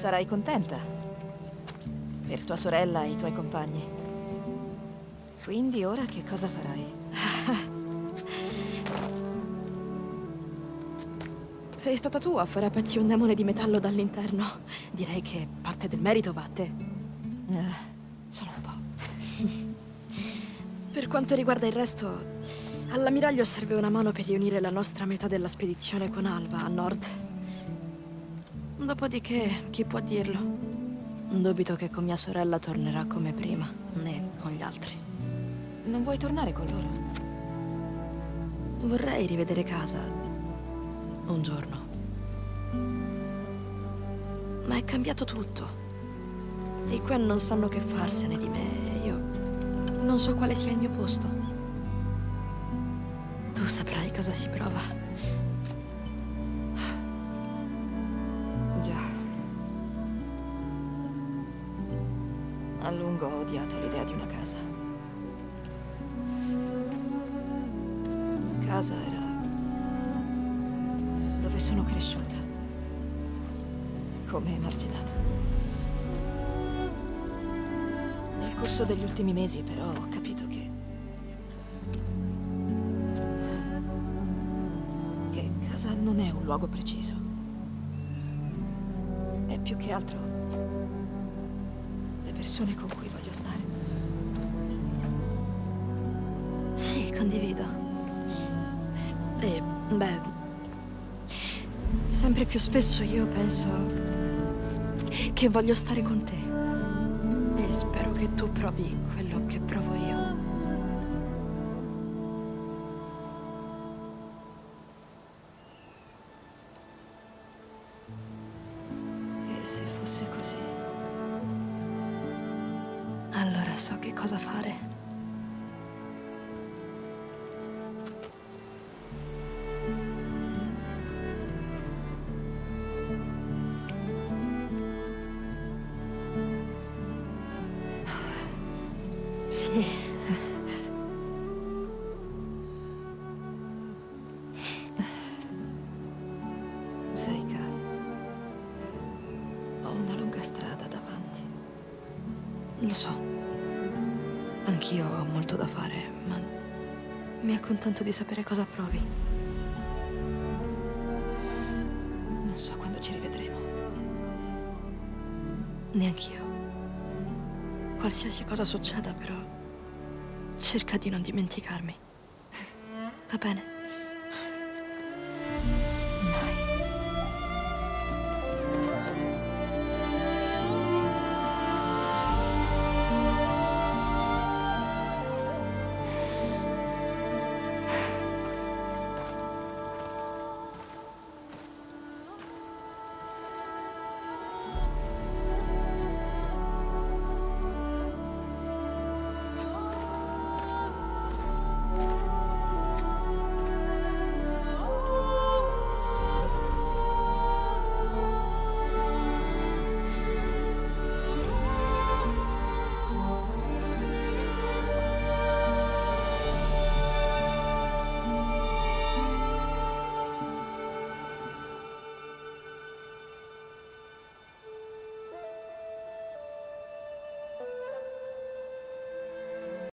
Sarai contenta. Per tua sorella e i tuoi compagni. Quindi ora che cosa farai? Sei stata tu a fare a pezzi un demone di metallo dall'interno. Direi che parte del merito va a te. Solo un po'. Per quanto riguarda il resto, all'ammiraglio serve una mano per riunire la nostra metà della spedizione con Alva a nord. Dopodiché, chi può dirlo? Dubito che con mia sorella tornerà come prima, né con gli altri. Non vuoi tornare con loro? Vorrei rivedere casa un giorno. Ma è cambiato tutto. I qua non sanno che farsene di me e io non so quale sia il mio posto. Tu saprai cosa si prova. Già. A lungo ho odiato l'idea di una casa. Casa era dove sono cresciuta, come emarginata. Nel corso degli ultimi mesi, però, ho capito che casa non è un luogo preciso. È più che altro le persone con cui voglio stare. Sì, condivido. E, beh, sempre più spesso io penso che voglio stare con te. E spero che tu provi quello che provo io. E se fosse così? Allora so che cosa fare. Sì. Seika, ho una lunga strada davanti. Lo so. Anch'io ho molto da fare, ma mi accontento di sapere cosa provi. Non so quando ci rivedremo. Neanch'io. Qualsiasi cosa succeda, però, cerca di non dimenticarmi. Va bene?